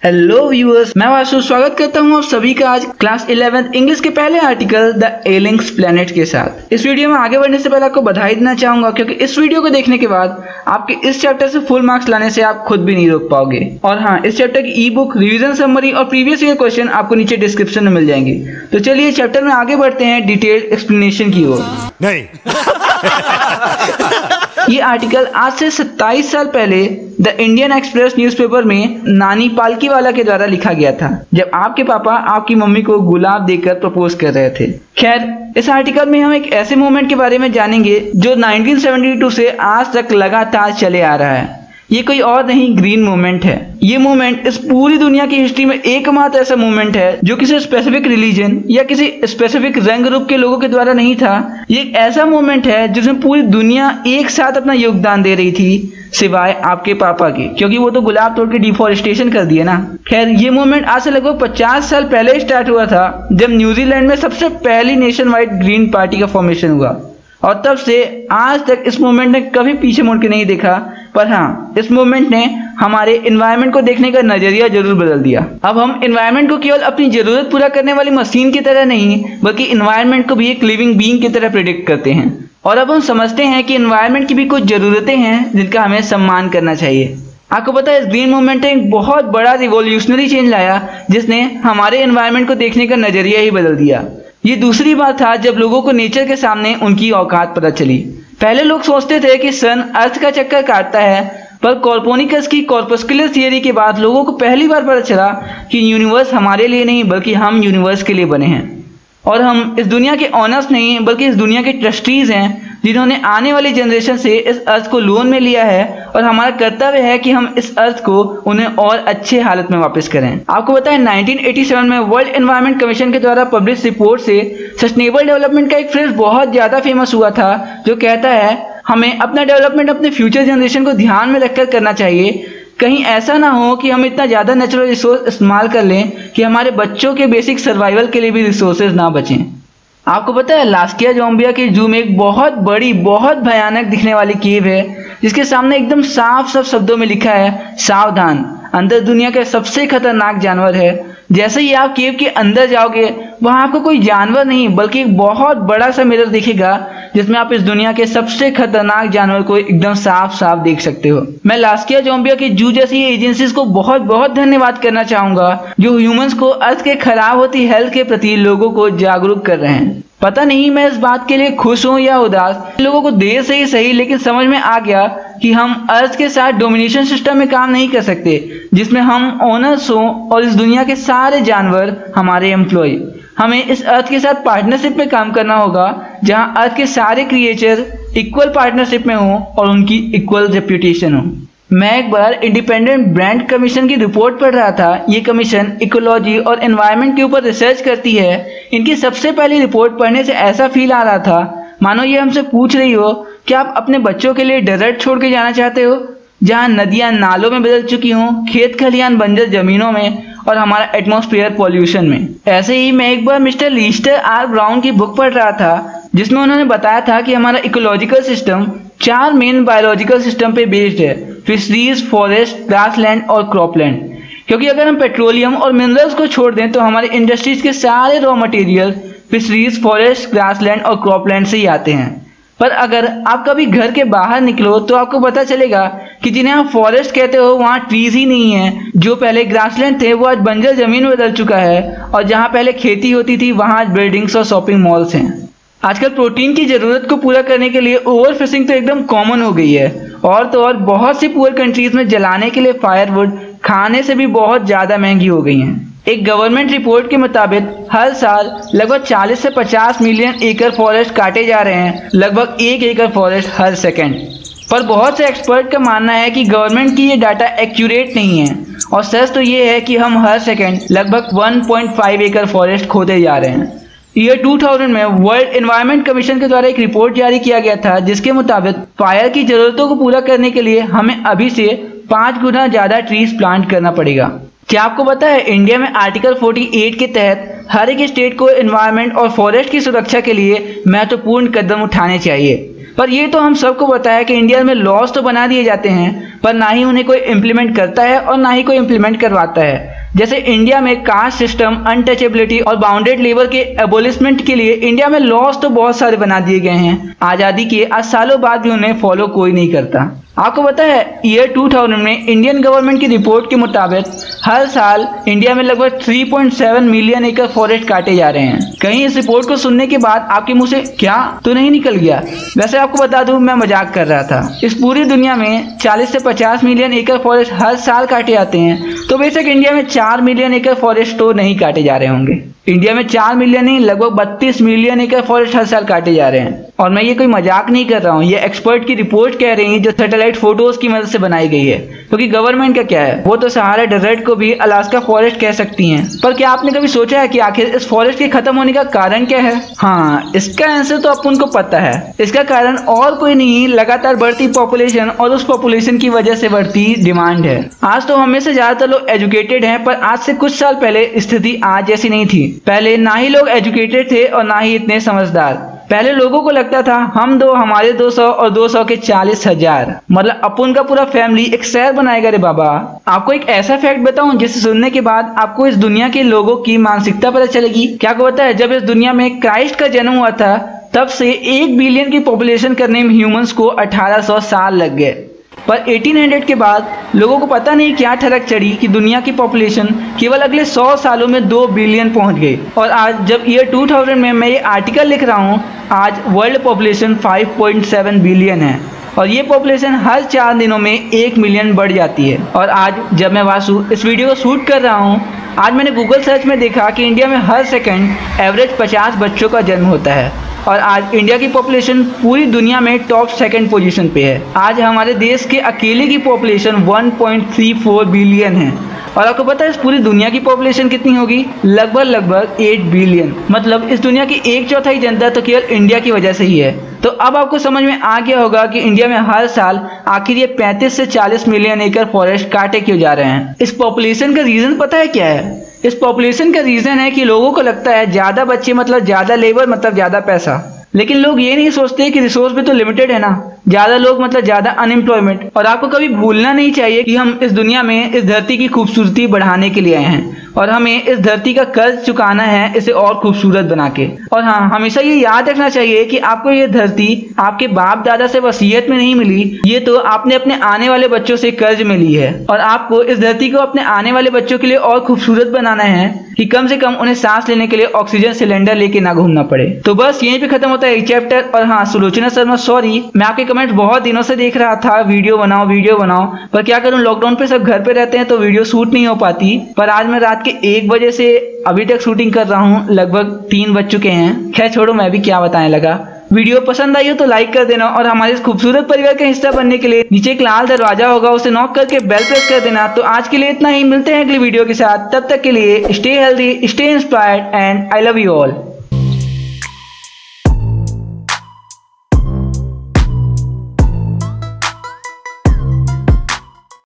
Hello viewers, मैं वासु स्वागत करता हूं आप सभी का आज क्लास 11 इंग्लिश के पहले आर्टिकल द एलिंग्स प्लेनेट के साथ। इस वीडियो में आगे बढ़ने से पहले आपको बधाई देना चाहूंगा क्योंकि इस वीडियो को देखने के बाद आपके इस चैप्टर से फुल मार्क्स लाने से आप खुद भी नहीं रोक पाओगे। और हाँ, इस चैप्टर की ई बुक, रिविजन समरी और प्रीवियस ईयर क्वेश्चन आपको नीचे डिस्क्रिप्शन में मिल जाएंगे। तो चलिए चैप्टर में आगे बढ़ते हैं डिटेल्ड एक्सप्लेनेशन की ओर। नहीं ये आर्टिकल आज से 27 साल पहले द इंडियन एक्सप्रेस न्यूज़पेपर में नानी पालकीवाला के द्वारा लिखा गया था, जब आपके पापा आपकी मम्मी को गुलाब देकर प्रपोज कर रहे थे। खैर, इस आर्टिकल में हम एक ऐसे मूवमेंट के बारे में जानेंगे जो 1972 से आज तक लगातार चले आ रहा है। ये कोई और नहीं, ग्रीन मूवमेंट है। ये मूवमेंट इस पूरी दुनिया की हिस्ट्री में एकमात्र ऐसा मूवमेंट है जो किसी स्पेसिफिक रिलीजन या किसी स्पेसिफिक रंग रूप के लोगों के द्वारा नहीं था। ये एक ऐसा मूवमेंट है जिसमें पूरी दुनिया एक साथ अपना योगदान दे रही थी, सिवाय आपके पापा के, क्योंकि वो तो गुलाब तोड़ के डिफॉरेस्टेशन कर दिया ना। खैर, ये मूवमेंट आज से लगभग 50 साल पहले स्टार्ट हुआ था, जब न्यूजीलैंड में सबसे पहली नेशन वाइड ग्रीन पार्टी का फॉर्मेशन हुआ। और तब से आज तक इस मूवमेंट ने कभी पीछे मुड़ के नहीं देखा। पर हाँ, इस मूवमेंट ने हमारे एनवायरनमेंट को देखने का नजरिया जरूर बदल दिया। अब हम एनवायरनमेंट को केवल अपनी जरूरत पूरा करने वाली मशीन की तरह नहीं, बल्कि एनवायरनमेंट को भी एक लिविंग बीइंग की तरह प्रेडिक्ट करते हैं। और अब हम समझते हैं कि एनवायरनमेंट की भी कुछ जरूरतें हैं जिनका हमें सम्मान करना चाहिए। आपको पता है, इस ग्रीन मूवमेंट ने एक बहुत बड़ा रिवॉल्यूशनरी चेंज लाया, जिसने हमारे एनवायरनमेंट को देखने का नजरिया ही बदल दिया। ये दूसरी बात था जब लोगों को नेचर के सामने उनकी औकात पता चली। पहले लोग सोचते थे कि सन अर्थ का चक्कर काटता है, पर कोपर्निकस की कॉर्पस्कुलर थियरी के बाद लोगों को पहली बार पता चला कि यूनिवर्स हमारे लिए नहीं, बल्कि हम यूनिवर्स के लिए बने हैं। और हम इस दुनिया के ऑनर्स नहीं, बल्कि इस दुनिया के ट्रस्टीज हैं, जिन्होंने आने वाली जनरेशन से इस अर्थ को लोन में लिया है। और हमारा कर्तव्य है कि हम इस अर्थ को उन्हें और अच्छे हालत में वापस करें। आपको पता है, 1987 में वर्ल्ड एनवायरनमेंट कमीशन के द्वारा पब्लिश रिपोर्ट से सस्टेनेबल डेवलपमेंट का एक फ्रेज बहुत ज्यादा फेमस हुआ था, जो कहता है हमें अपना डेवलपमेंट अपने फ्यूचर जनरेशन को ध्यान में रखकर करना चाहिए। कहीं ऐसा ना हो कि हम इतना ज्यादा नेचुरल रिसोर्स इस्तेमाल कर लें कि हमारे बच्चों के बेसिक सर्वाइवल के लिए भी रिसोर्सेज ना बचें। आपको पता है, लास्किया ज़ोम्बिया के जू में एक बहुत बड़ी, बहुत भयानक दिखने वाली केव है, जिसके सामने एकदम साफ साफ शब्दों में लिखा है, सावधान, अंदर दुनिया का सबसे खतरनाक जानवर है। जैसे ही आप केव के अंदर जाओगे, वहां आपको कोई जानवर नहीं, बल्कि एक बहुत बड़ा सा मिरर दिखेगा, जिसमें आप इस दुनिया के सबसे खतरनाक जानवर को एकदम साफ साफ देख सकते हो। मैं लास्किया ज़ोम्बिया के जू जैसी एजेंसीज को बहुत बहुत धन्यवाद करना चाहूंगा, जो ह्यूमंस को अर्थ के खराब होती हेल्थ के प्रति लोगों को जागरूक कर रहे हैं। पता नहीं मैं इस बात के लिए खुश हूं या उदास, लोगों को देर से ही सही, लेकिन समझ में आ गया कि हम अर्थ के साथ डोमिनेशन सिस्टम में काम नहीं कर सकते, जिसमें हम ओनर्स हों और इस दुनिया के सारे जानवर हमारे एम्प्लॉय। हमें इस अर्थ के साथ पार्टनरशिप में काम करना होगा, जहां अर्थ के सारे क्रिएचर इक्वल पार्टनरशिप में हों और उनकी इक्वल रेप्यूटेशन हो। मैं एक बार इंडिपेंडेंट ब्रांड कमीशन की रिपोर्ट पढ़ रहा था। ये कमीशन इकोलॉजी और एनवायरनमेंट के ऊपर रिसर्च करती है। इनकी सबसे पहली रिपोर्ट पढ़ने से ऐसा फील आ रहा था मानो ये हमसे पूछ रही हो कि आप अपने बच्चों के लिए डेजर्ट छोड़ के जाना चाहते हो, जहां नदियां नालों में बदल चुकी हों, खेत खलियान बंजर जमीनों में और हमारा एटमॉस्फेयर पॉल्यूशन में। ऐसे ही मैं एक बार मिस्टर लीस्टर आर ब्राउन की बुक पढ़ रहा था, जिसमें उन्होंने बताया था कि हमारा ecological system 4 main biological system पे बेस्ड है: फिशरीज, फॉरेस्ट, ग्रासलैंड और क्रॉपलैंड। क्योंकि अगर हम पेट्रोलियम और मिनरल्स को छोड़ दें तो हमारे इंडस्ट्रीज के सारे raw material fisheries, forest, grassland और क्रॉपलैंड से ही आते हैं। पर अगर आप कभी घर के बाहर निकलो तो आपको पता चलेगा कि जिन्हें आप फॉरेस्ट कहते हो, वहाँ ट्रीज ही नहीं है। जो पहले ग्रासलैंड थे वो आज बंजर जमीन में बदल चुका है, और जहाँ पहले खेती होती थी वहाँ आज बिल्डिंग्स और शॉपिंग मॉल्स हैं। आजकल प्रोटीन की जरूरत को पूरा करने के लिए ओवर फिशिंग तो एकदम कॉमन हो गई है। और तो और बहुत सी पुअर कंट्रीज में जलाने के लिए फायरवुड खाने से भी बहुत ज्यादा महंगी हो गई हैं। एक गवर्नमेंट रिपोर्ट के मुताबिक हर साल लगभग 40 से 50 मिलियन एकड़ फॉरेस्ट काटे जा रहे हैं, लगभग 1 एकड़ फॉरेस्ट हर सेकंड। पर बहुत से एक्सपर्ट का मानना है कि गवर्नमेंट की ये डाटा एक्यूरेट नहीं है, और सच तो ये है कि हम हर सेकंड लगभग 1.5 एकड़ फॉरेस्ट खोते जा रहे हैं। ईयर 2000 में वर्ल्ड एनवायरनमेंट कमीशन के द्वारा एक रिपोर्ट जारी किया गया था, जिसके मुताबिक फायर की जरूरतों को पूरा करने के लिए हमें अभी से 5 गुना ज्यादा ट्रीज प्लांट करना पड़ेगा। क्या आपको पता है, इंडिया में आर्टिकल 48 के तहत हर एक स्टेट को एनवायरनमेंट और फॉरेस्ट की सुरक्षा के लिए महत्वपूर्ण कदम उठाने चाहिए। पर ये तो हम सबको पता है कि इंडिया में लॉज तो बना दिए जाते हैं, पर ना ही उन्हें कोई इम्प्लीमेंट करता है और ना ही कोई इम्प्लीमेंट करवाता है। जैसे इंडिया में कास्ट सिस्टम, अनटचेबिलिटी और बाउंडेड लेबर के एबोलिशमेंट के लिए इंडिया में लॉज तो बहुत सारे बना दिए गए हैं। आजादी के आज सालों बाद भी उन्हें फॉलो कोई नहीं करता। आपको पता है ईयर 2000 में इंडियन गवर्नमेंट की रिपोर्ट के मुताबिक हर साल इंडिया में लगभग 3.7 मिलियन एकड़ फॉरेस्ट काटे जा रहे हैं। कहीं इस रिपोर्ट को सुनने के बाद आपके मुंह से क्या तो नहीं निकल गया? वैसे आपको बता दूं, मैं मजाक कर रहा था। इस पूरी दुनिया में 40 से 50 मिलियन एकड़ फॉरेस्ट हर साल काटे जाते हैं, तो बेशक इंडिया में 4 मिलियन एकड़ फॉरेस्ट तो नहीं काटे जा रहे होंगे। इंडिया में 4 मिलियन नहीं, लगभग 32 मिलियन एकड़ फॉरेस्ट हर साल काटे जा रहे हैं। और मैं ये कोई मजाक नहीं कर रहा हूँ, ये एक्सपर्ट की रिपोर्ट कह रही है जो सैटेलाइट फोटोज की मदद से बनाई गई है। क्योंकि गवर्नमेंट का क्या है, वो तो सहारा डेजर्ट को भी अलास्का फॉरेस्ट कह सकती हैं। पर क्या आपने कभी सोचा है कि आखिर इस फॉरेस्ट के खत्म होने का कारण क्या है? हाँ, इसका आंसर तो अपन को पता है। इसका कारण और कोई नहीं, लगातार बढ़ती पॉपुलेशन और उस पॉपुलेशन की वजह से बढ़ती डिमांड है। आज तो हमें से ज्यादातर लोग एजुकेटेड हैं, पर आज से कुछ साल पहले स्थिति आज जैसी नहीं थी। पहले ना ही लोग एजुकेटेड थे और ना ही इतने समझदार। पहले लोगों को लगता था हम दो, हमारे 200 और 200 के 40,000, मतलब अपन का पूरा फैमिली एक शहर बनाएगा रे बाबा। आपको एक ऐसा फैक्ट बताऊं जिसे सुनने के बाद आपको इस दुनिया के लोगों की मानसिकता पता चलेगी। क्या आपको पता है, जब इस दुनिया में क्राइस्ट का जन्म हुआ था तब से 1 बिलियन की पॉपुलेशन करने में ह्यूमंस को 1800 साल लग गए। पर 1800 के बाद लोगों को पता नहीं क्या ठरक चढ़ी कि दुनिया की पॉपुलेशन केवल अगले 100 सालों में 2 बिलियन पहुंच गई। और आज जब ईयर 2000 में मैं ये आर्टिकल लिख रहा हूँ, आज वर्ल्ड पॉपुलेशन 5.7 बिलियन है और ये पॉपुलेशन हर 4 दिनों में 1 मिलियन बढ़ जाती है। और आज जब मैं वासु इस वीडियो को शूट कर रहा हूँ, आज मैंने गूगल सर्च में देखा कि इंडिया में हर सेकंड एवरेज 50 बच्चों का जन्म होता है। और आज इंडिया की पॉपुलेशन पूरी दुनिया में टॉप 2nd पोजीशन पे है। आज हमारे देश के अकेले की पॉपुलेशन 1.34 बिलियन है। और आपको पता है इस पूरी दुनिया की पॉपुलेशन कितनी होगी? लगभग 8 बिलियन। मतलब इस दुनिया की 1/4 जनता तो केवल इंडिया की वजह से ही है। तो अब आपको समझ में आ गया होगा कि इंडिया में हर साल आखिर ये 35 से 40 मिलियन एकड़ फॉरेस्ट काटे क्यों जा रहे हैं। इस पॉपुलेशन का रीजन पता है क्या है? इस पॉपुलेशन का रीजन है कि लोगों को लगता है ज्यादा बच्चे मतलब ज्यादा लेबर मतलब ज्यादा पैसा। लेकिन लोग ये नहीं सोचते कि रिसोर्स भी तो लिमिटेड है ना। ज्यादा लोग मतलब ज्यादा अनएम्प्लॉयमेंट। और आपको कभी भूलना नहीं चाहिए कि हम इस दुनिया में इस धरती की खूबसूरती बढ़ाने के लिए आए हैं और हमें इस धरती का कर्ज चुकाना है इसे और खूबसूरत बना के। और हाँ, हमेशा ये याद रखना चाहिए कि आपको ये धरती आपके बाप दादा से वसीयत में नहीं मिली, ये तो आपने अपने आने वाले बच्चों से कर्ज में ली है। और आपको इस धरती को अपने आने वाले बच्चों के लिए और खूबसूरत बनाना है कि कम से कम उन्हें सांस लेने के लिए ऑक्सीजन सिलेंडर लेके ना घूमना पड़े। तो बस यहीं पे खत्म होता है एक चैप्टर। और हाँ, सुलोचना शर्मा सॉरी, मैं आपके कमेंट बहुत दिनों से देख रहा था वीडियो बनाओ, पर क्या करूं, लॉकडाउन पे सब घर पे रहते हैं तो वीडियो शूट नहीं हो पाती। पर आज मैं रात के 1 बजे से अभी तक शूटिंग कर रहा हूँ, लगभग 3 बज चुके हैं। खैर छोड़ो, मैं भी क्या बताने लगा। वीडियो पसंद आई हो तो लाइक कर देना और हमारे इस खूबसूरत परिवार का हिस्सा बनने के लिए नीचे एक लाल दरवाजा होगा, उसे नॉक करके बेल प्रेस कर देना। तो आज के लिए इतना ही, मिलते हैं अगली वीडियो के साथ। तब तक के लिए stay healthy, stay inspired and I love you all.